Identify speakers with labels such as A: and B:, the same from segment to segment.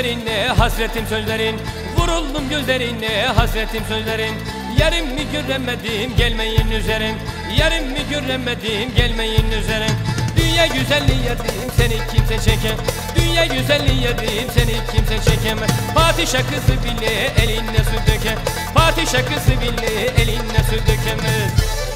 A: gözlerine hasretim sözlerin, vuruldum gözlerine hasretim sözlerin. Yarım mı göremedim gelmeyin üzerim, yarım mı göremedim gelmeyin üzerim. Dünya güzelliği yedim seni kimse çeken, dünya güzelliği yedim seni kimse çekemez. Padişah kızı bile eline su döker, padişah kızı bile eline su dökemez.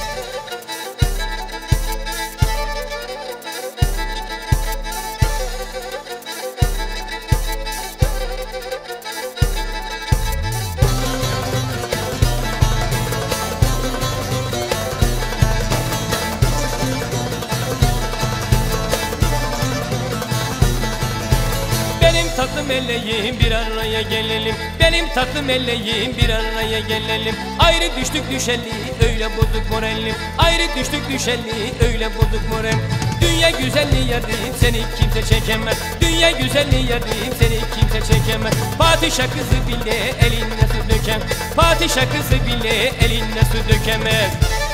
A: Benim tatlım elleğim bir araya gelelim, benim tatlım elleğim bir araya gelelim. Ayrı düştük düşeli öyle bozuk moralim, ayrı düştük düşeli öyle bozuk moralim. Dünya güzelliği yedim seni kimse çekemez, dünya güzelliği yedim seni kimse çekemez. Padişah kızı bile eline su döken, padişah kızı bile eline su dökemez.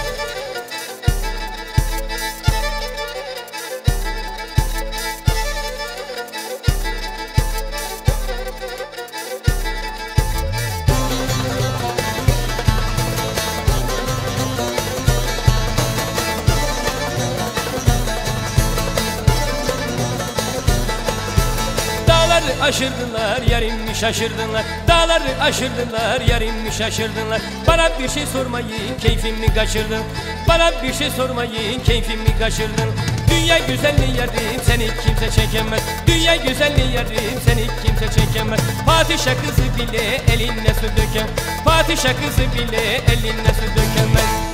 A: Dağları aşırdılar, yarimmi şaşırdılar. Dağları aşırdılar, yarimmi şaşırdılar. Bana bir şey sormayın, keyfimi kaçırdın. Bana bir şey sormayın, keyfimi kaçırdın. Dünya güzelliği yedim, seni kimse çekemez. Dünya güzelliği yedim, seni kimse çekemez. Padişah kızı bile eline su döken, padişah kızı bile eline su dökemez.